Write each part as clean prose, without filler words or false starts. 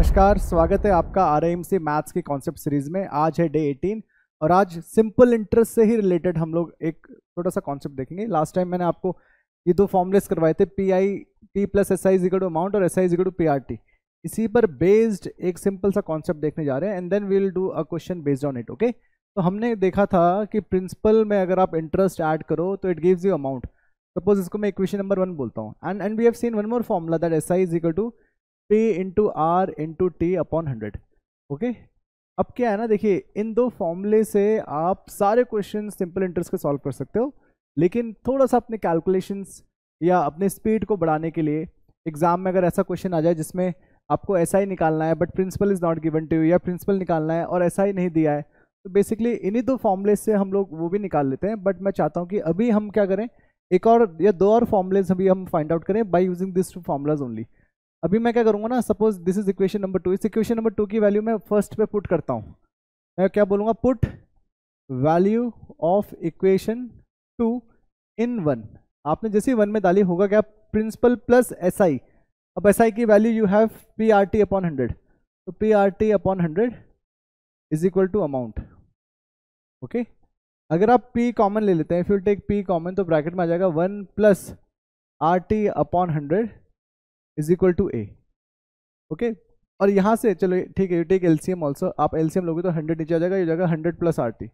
नमस्कार, स्वागत है आपका आरएएमसी मैथ्स की कॉन्सेप्ट सीरीज में। आज है डे 18 और आज सिंपल इंटरेस्ट से ही रिलेटेड हम लोग एक छोटा सा कॉन्सेप्ट देखेंगे। लास्ट टाइम मैंने आपको ये दो फॉर्मुलेस करवाए थे, P plus S I is equal to amount और S I is equal to P R T. इसी पर बेस्ड एक सिंपल सा कॉन्सेप्ट देखने जा रहे हैं and then we will do a question based on it. Okay, तो हमने देखा था कि प्रिंसिपल में अगर आप इंटरेस्ट ऐड करो तो it gives you amount. Suppose इसको मैं इक्वेशन नंबर 1 बोलता हूँ and we have seen one more formula that S I is equal to P into R into T upon 100। Okay, अब क्या है ना, देखिए इन दो फॉर्मूले से आप सारे क्वेश्चन सिंपल इंटरेस्ट के सॉल्व कर सकते हो, लेकिन थोड़ा सा अपने कैलकुलेशंस या अपने स्पीड को बढ़ाने के लिए एग्जाम में अगर ऐसा क्वेश्चन आ जाए जिसमें आपको ऐसा ही निकालना है but principal is not given to you, या प्रिंसिपल निकालना है और ऐसा ही नहीं दिया है, तो बेसिकली इन्हीं दो फॉर्मूले से हम लोग वो भी निकाल लेते हैं। बट मैं चाहता हूँ कि अभी हम क्या करें, एक और या दो और फॉर्मूलेज अभी हम फाइंड आउट करें by using this two formulas only. अभी मैं क्या करूंगा ना, suppose this is equation number 2, इस इक्वेशन नंबर 2 की वैल्यू मैं फर्स्ट पे पुट करता हूं। मैं क्या बोलूंगा, put value of equation 2 in 1। आपने जैसे 1 में डाली होगा क्या, प्रिंसिपल प्लस एस आई। अब एस आई की value you have P R T upon 100, तो P R T upon 100 is equal to amount. Okay, अगर आप p कॉमन ले लेते हैं, फिर टेक p कॉमन, तो ब्रैकेट में आ जाएगा 1 plus R T upon 100 is equal to A. Okay, और यहाँ से चलो ठीक है, यू टेक एलसीएम ऑल्सो, आप एलसीएम लोगे तो 100 नीचे आ जाएगा, ये जाएगा 100 प्लस आर टी।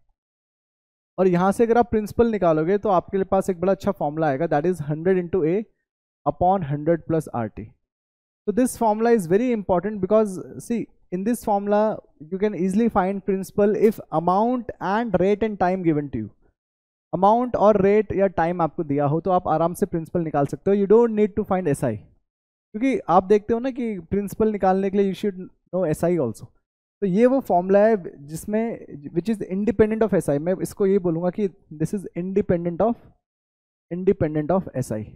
और यहाँ से अगर आप प्रिंसिपल निकालोगे तो आपके पास एक बड़ा अच्छा फॉर्मूला आएगा, that is 100 into A upon 100 plus R T. So this formula is very important because see in this formula you can easily find principal if amount and rate and time given to you। Amount और rate या time आपको दिया हो तो आप आराम से principal निकाल सकते हो। You don't need to find S I, क्योंकि आप देखते हो ना कि प्रिंसिपल निकालने के लिए you should know S I also. तो ये वो फॉर्मूला है जिसमें which is independent of S I. मैं इसको ये बोलूँगा कि this is independent of S I.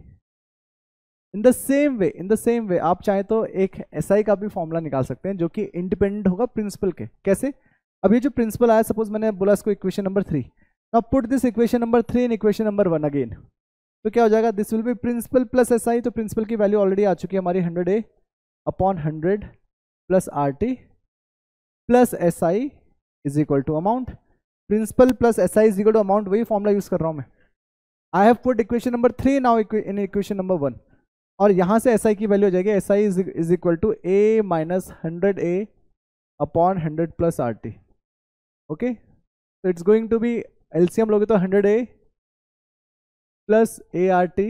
In the same way आप चाहे तो एक एसआई का भी फॉर्मूला निकाल सकते हैं जो कि इंडिपेंडेंट होगा प्रिंसिपल के। कैसे, अब ये जो प्रिंसिपल आया, सपोज मैंने बोला इसको equation number 3, now put this equation number 3 in equation number 1 again, तो क्या हो जाएगा, this will be principal plus SI. तो प्रिंसिपल की वैल्यू ऑलरेडी आ चुकी है हमारी 100 A upon 100 plus R T plus S I is equal to amount. Principal plus S I is equal to amount, वही फॉर्मूला यूज कर रहा हूँ मैं। I have put equation number 3 now in equation number 1, और यहाँ से S I की value हो जाएगी S I is equal to A minus 100 A upon 100 plus R T. Okay, तो it's going to be LCM लोगे तो 100 A plus A R T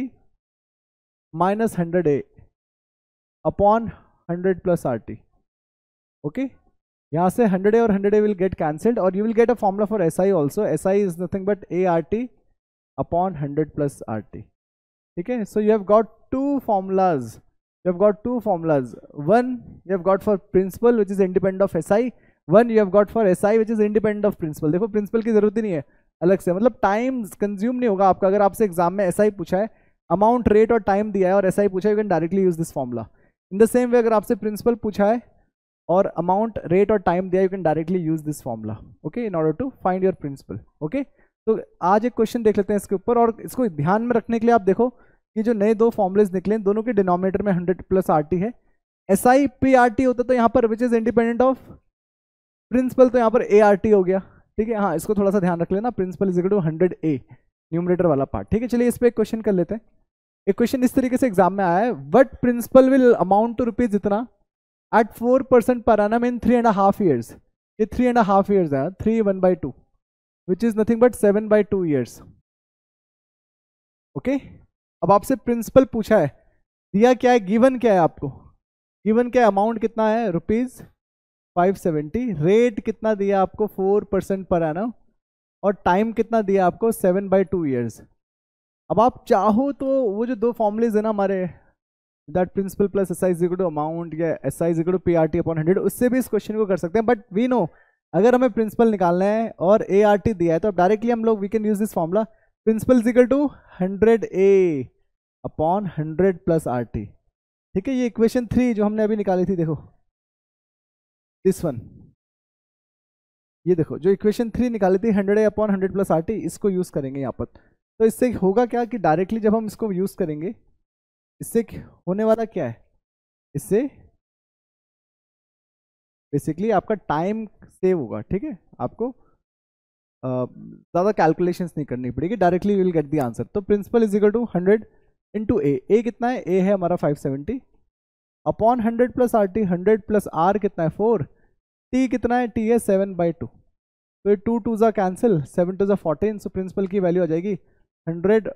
minus 100 A upon 100 plus R T. Okay, यहाँ से 100 A और 100 A will get cancelled और you will get a formula for S I also. S I is nothing but A R T upon 100 plus R T. ठीक है, so you have got two formulas, one you have got for principal which is independent of SI, one you have got for SI which is independent of principal। देखो principal की जरूरत ही नहीं है अलग से, मतलब टाइम कंज्यूम नहीं होगा आपका। अगर आपसे एग्जाम में SI पूछा है, अमाउंट रेट और टाइम दिया है और SI पूछा है, you can directly use this formula. In the same way अगर आपसे प्रिंसिपल पूछा है और अमाउंट रेट और टाइम दिया, you can directly use this formula, okay, in order to find your principal. Okay, तो आज एक क्वेश्चन देख लेते हैं इसके ऊपर, और इसको ध्यान में रखने के लिए आप देखो ये जो नए दो फॉर्मुलेज निकले, दोनों के डिनोमिनेटर में 100 प्लस आर टी है। S I P R T होता तो यहाँ पर which is independent of principal, तो यहाँ पर ए आर टी हो गया। ठीक है, हाँ इसको थोड़ा सा ध्यान रख लेना, principal is equal to 100 A numerator वाला पार्ट। ठीक है, चलिए इस पर एक क्वेश्चन कर लेते हैं। एक क्वेश्चन इस तरीके से एग्जाम में आया है, what principal will amount to rupees इतना at 4% per annum in 3.5 years. ये 3.5 ईयर्स है, 3 1/2 which is nothing but 7/2 years. Okay, अब आपसे प्रिंसिपल पूछा है, दिया क्या है, गिवन क्या है आपको, गिवन क्या है, अमाउंट कितना है रुपीज 570, रेट कितना दिया आपको 4% पर एनम, और टाइम कितना दिया आपको 7/2 ईयर्स। अब आप चाहो तो वो जो दो फॉर्मुलेज है ना हमारे, that principal plus S I is equal to amount या S I is equal to P R T upon 100, उससे भी इस क्वेश्चन को कर सकते हैं। बट वी नो अगर हमें प्रिंसिपल निकालना है और ए आर टी दिया है तो डायरेक्टली हम लोग we can use this formula, principal is equal to 100 A upon 100 plus R T. ठीक है, ये इक्वेशन 3 जो हमने अभी निकाली थी, देखो दिस वन, ये देखो जो इक्वेशन 3 निकाली थी 100 A upon 100 plus R T, इसको यूज करेंगे यहाँ पर। तो इससे होगा क्या कि डायरेक्टली जब हम इसको यूज करेंगे, इससे होने वाला क्या है, इससे बेसिकली आपका टाइम सेव होगा, ठीक है, आपको ज़्यादा कैलकुलेशंस नहीं करनी पड़ेगी, directly will get the answer. तो principal is equal to 100 into A कितना है, ए है हमारा 570 upon 100 plus R T, 100 plus R कितना है 4, टी कितना है, टी है 7/2, तो ये 2 2 ज़ा कैंसिल, 7 2 ज़ा 14, सो प्रिंसिपल की वैल्यू आ जाएगी 100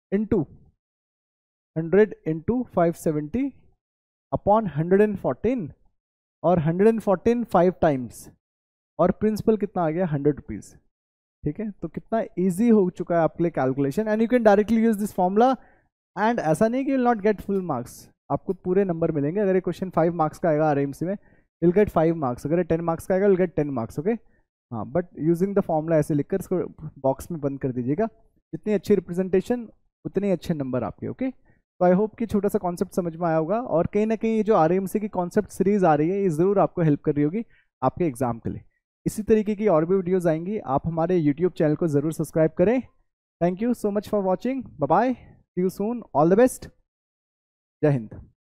इंटू 570 अपॉन 114, और 114 5 टाइम्स, और प्रिंसिपल कितना आ गया 100 रुपीज़। ठीक है, तो कितना इजी हो चुका है आपके लिए calculation, and you can directly use this formula. And ऐसा नहीं कि will not get full marks, आपको पूरे नंबर मिलेंगे। अगर ये क्वेश्चन 5 मार्क्स का आएगा आरएमसी में, विल गेट 5 मार्क्स, अगर ये 10 मार्क्स का आएगा विल गेट 10 मार्क्स, ओके। हाँ, बट यूजिंग द फॉर्मूला ऐसे लिखकर इसको बॉक्स में बंद कर दीजिएगा। जितनी अच्छी रिप्रेजेंटेशन उतने अच्छे नंबर आपके, ओके। तो आई होप कि छोटा सा कॉन्सेप्ट समझ में आया होगा, और कहीं ना कहीं जो आरएमसी की कॉन्सेप्ट सीरीज आ रही है ये ज़रूर आपको हेल्प कर रही होगी आपके एग्जाम के लिए। इसी तरीके की और भी वीडियोस आएंगी, आप हमारे यूट्यूब चैनल को ज़रूर सब्सक्राइब करें। Thank you so much for watching, bye bye, see you soon, all the best, जय हिंद।